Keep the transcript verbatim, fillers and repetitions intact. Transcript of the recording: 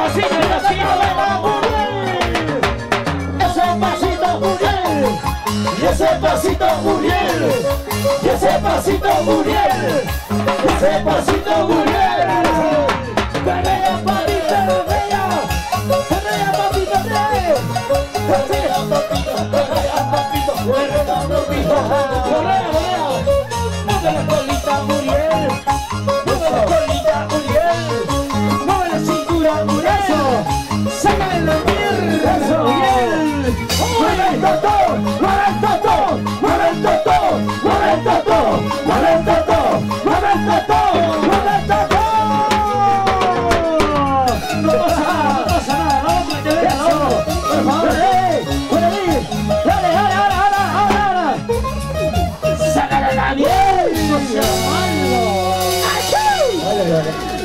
pasito, el pasito. Ese pasito Muriel, y ese pasito Muriel, y ese pasito Muriel, y ese pasito Muriel. Perrea papito, perrea, perrea papito, perrea, perrea papito, perrea papito, perrea papito, perrea, perrea. Mueve la colita Muriel, mueve la colita Muriel, mueve la cintura Muriel, sácale la mierda Muriel. ¡Mueve el toto! ¡Mueve el toto! ¡Mueve el toto! ¡Mueve el toto! ¡Mueve el toto! ¡Mueve el toto! ¡Mueve el toto! No pasa nada, no pasa nada, no vamos a quedar eso. Por favor, ¡eh! ¡Por ahí! ¡Dale, dale, ahora, ahora, ahora, ahora! ¡Sácale la miel! ¡No sea malo! ¡Ay,